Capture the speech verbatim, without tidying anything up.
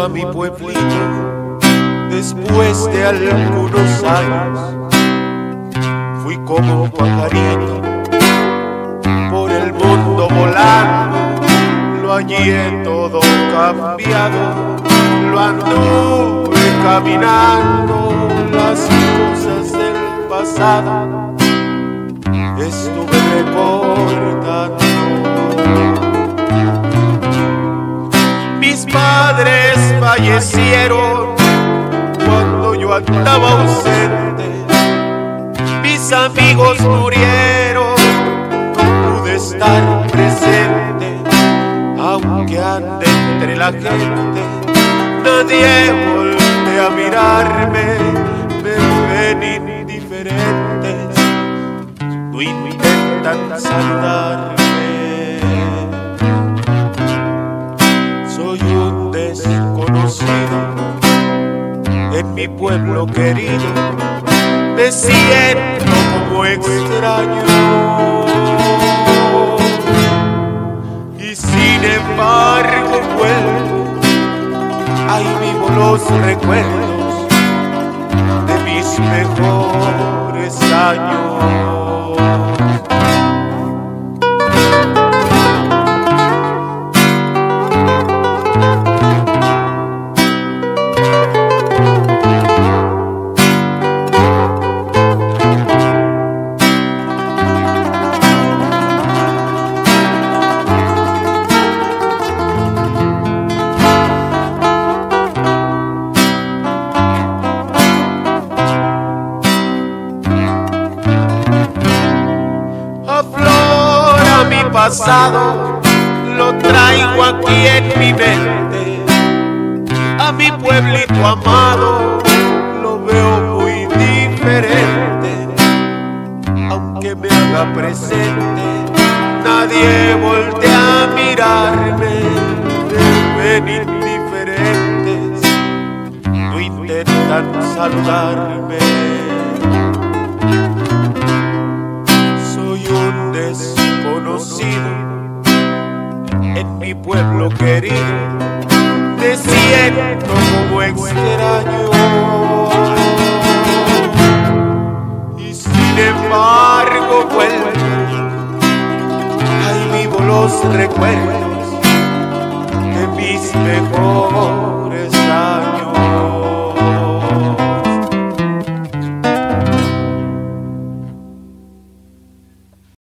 a mi pueblito después de algunos años. Fui como un pajarito por el mundo volando, lo hallé todo cambiado, lo anduve caminando, las cosas del pasado estuve recordando. Mis padres fallecieron cuando yo andaba ausente, mis amigos murieron, no pude estar presente, aunque ande entre la gente, nadie voltea a mirarme, me ven indiferentes, no intentan saludarme. Soy un desconocido en mi pueblo querido, me siento como extraño y sin embargo vuelvo, ahí vivo los recuerdos de mis mejores años. Pasado lo traigo aquí en mi mente, a mi pueblito amado lo veo muy diferente, aunque me haga presente, nadie voltea a mirarme, me ven indiferentes, no intentan saludarme. Soy un desconocido en mi pueblo querido, te siento como extraño y sin embargo vuelvo, ahí vivo los recuerdos de mis mejores años.